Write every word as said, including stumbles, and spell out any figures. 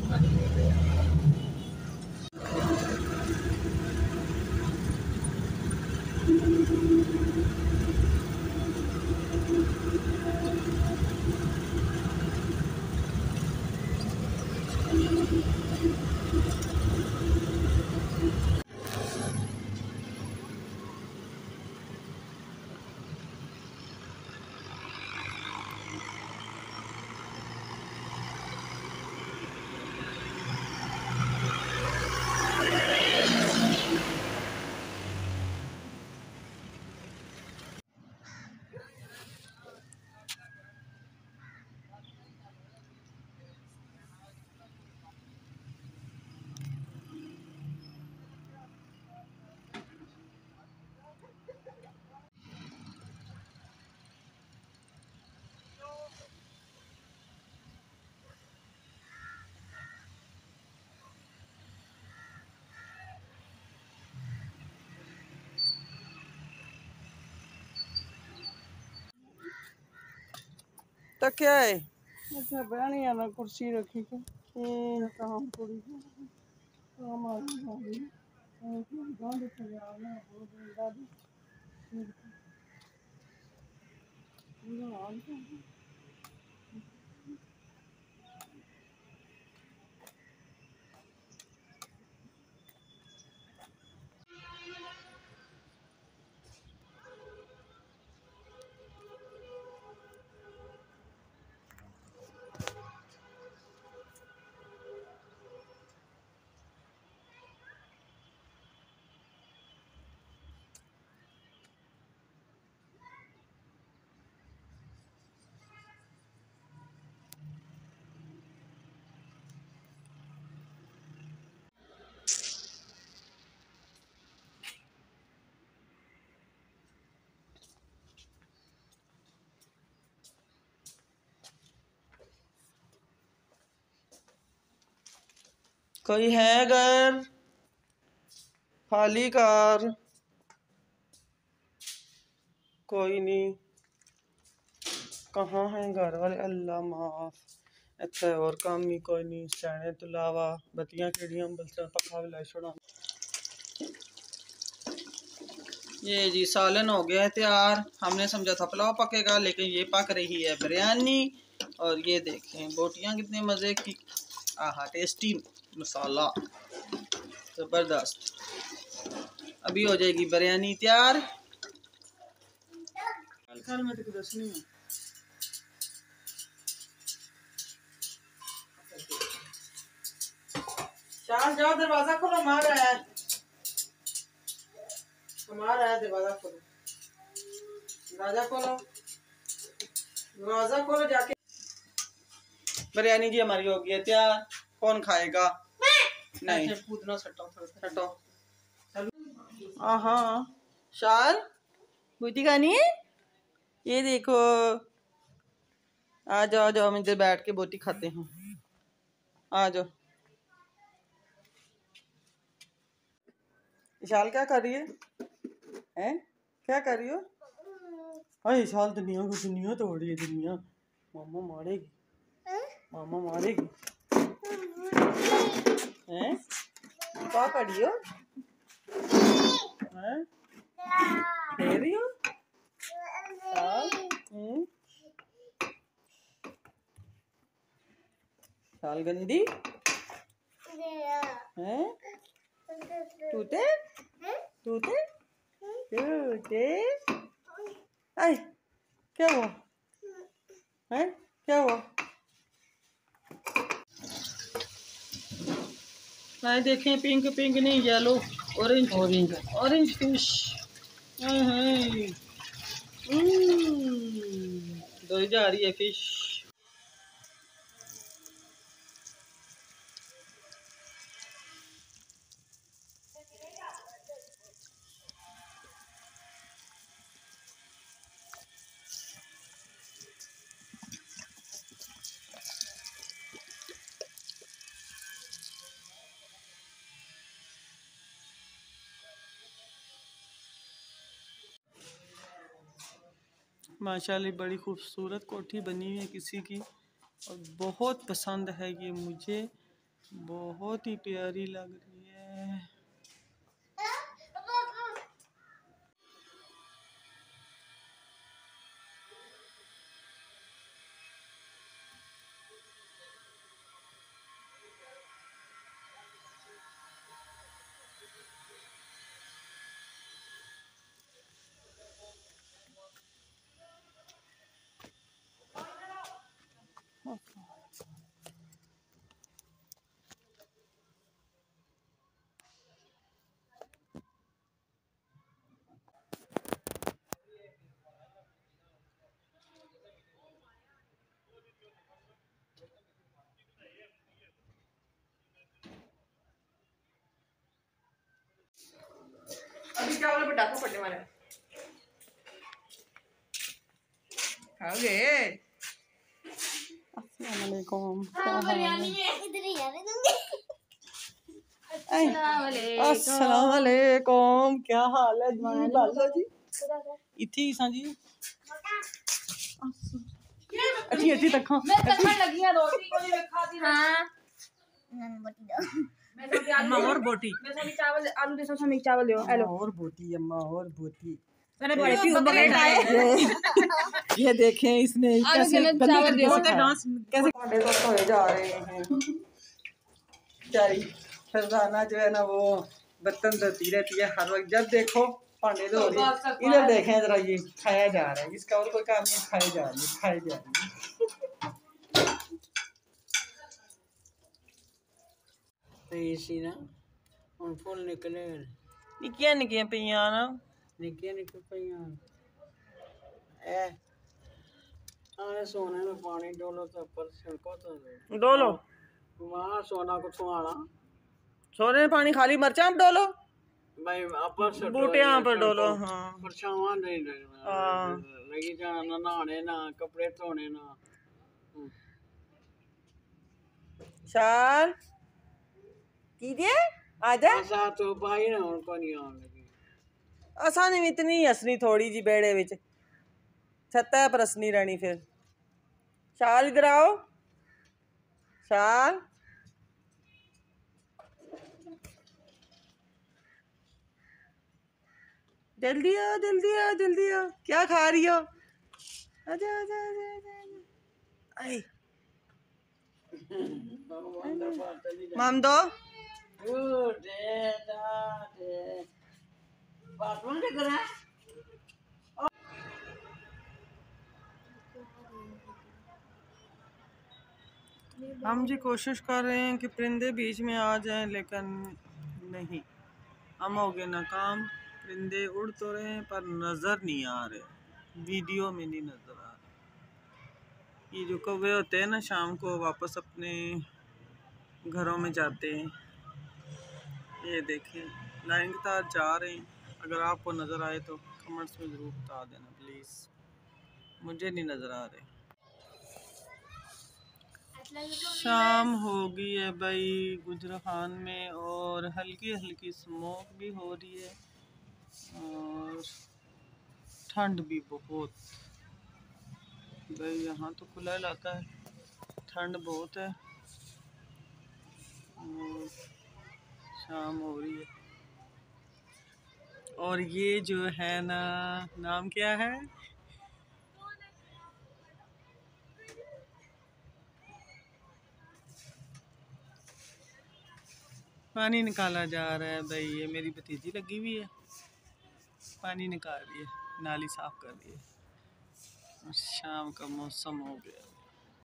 तो क्या है? अच्छा बयानी आना कुर्सी रखी के काम थोड़ी काम आ गई गांड से आना बहुत दादी कोई है घर? खाली कार कोई नहीं। कहाँ है घर वाले? अल्लाह माफ। इतने और काम ही कोई नहीं सैने तो लावा बत्तियां केड़ियां बलसा पखा भी लाई छोड़ा। ये जी सालन हो गया है तैयार। हमने समझा था पुलाव पकेगा लेकिन ये पक रही है बिरयानी। और ये देखें बोटियां कितने मज़े की। आहा टेस्टी मसाला ज़बरदस्त। अभी हो जाएगी बिरयानी तैयार। कल मैं तेको दसनी है। शान जाओ दरवाजा खोलो मार रहा है मार रहा है दरवाजा खोलो दरवाजा खोलो दरवाजा खोलो जाके। बिरयानी जी हमारी हो गई है तैयार। कौन खाएगा? नहीं कूदना सटो सटो। हाँ शाल बूटी खानी है? ये देखो आ जाओ आ जाओ हम इधर बैठ के बोटी खाते हैं। आ जाओ। विशाल क्या कर रही है? हैं क्या कर रही हो? अरे विशाल दुनिया को दुनिया तोड़ रही है दुनिया। मामा मारेगी मामा मारेगी। हैं क्या कर रही हो? हैं खेल रही हो? हम्म साल गंदी हैं तूते तूते तूते। आई क्या हुआ? हैं क्या हुआ? नहीं देखें पिंक पिंक नहीं yellow orange orange orange fish. दो जा रही है फिश। माशाल्लाह बड़ी खूबसूरत कोठी बनी हुई है किसी की और बहुत पसंद है ये मुझे। बहुत ही प्यारी लग रही है। अभी चावल पटाखा फटने वाला है। खाओगे? अस्सलाम वालेकुम। हाँ, बिरयानी है। इधर ही आ रहे होंगे। अस्सलाम वालेकुम। क्या हाल है जी? बालो जी इथी सा जी अच्छी अच्छी तक मैं तकन लगी है रोटी को नहीं खाती। हां नन बोटी दो। मैं अम्मा और बोटी। मैं सभी चावल आलू दे सो समी चावल दो। हेलो और बोटी अम्मा और बोटी। मैंने बड़े पी बकरे ये ये देखें इसने कैसे चावल दे कैसे डांस कैसे भांडे तो धोए जा रहे हैं। बेचारी फरजाना जो है ना वो बर्तन धोती रहती है हर वक्त। जब देखो भांडे धो रही है। इधर देखें जरा ये खाया जा रहा है। इसका और कोई काम नहीं। खाए जा रही है खाए जा रही है। तो इसी ना हम फुल निकले निक्कियां निक्कियां पियां ना निके निके पईयां ए आए सोने में पानी डोलो तो पर छिड़को तो डोलो वहाँ सोना को छुआना सोने में पानी खाली मरचा डोलो भाई अपर से बूटियां पर डोलो। हाँ परछावां नहीं लगना हाँ लगी जाना नहाने ना कपड़े धोने ना शान कीजिए आजा ऐसा तो भाई ना उनको नहीं आने लगी असा नहीं इतनी हसनी थोड़ी जी बेड़े विच छत्ता पर हसनी रहनी। फिर शाल इधर आओ शाल जल्दी आओ जल्दी आओ जल्दी आओ। क्या खा रही हो? आजा आजा आजा आजा आई माम दो हम जी कोशिश कर रहे हैं कि परिंदे बीच में आ जाएं लेकिन नहीं। हम हो गए नाकाम। परिंदे उड़ तो रहे हैं पर नज़र नहीं आ रहे। वीडियो में नहीं नज़र आ रहे। ये जो कौवे होते हैं ना शाम को वापस अपने घरों में जाते हैं। ये देखें लाइन के तार जा रहे हैं। अगर आपको नज़र आए तो कमेंट्स में ज़रूर बता देना प्लीज़। मुझे नहीं नज़र आ रहे। शाम हो गई है भाई गुजराखान में और हल्की हल्की स्मोक भी हो रही है और ठंड भी बहुत। भाई यहाँ तो खुला इलाका है ठंड बहुत है और शाम हो रही है। और ये जो है ना नाम क्या है पानी निकाला जा रहा है भाई। ये मेरी भतीजी लगी हुई है पानी निकाल रही है नाली साफ कर रही है। शाम का मौसम हो गया।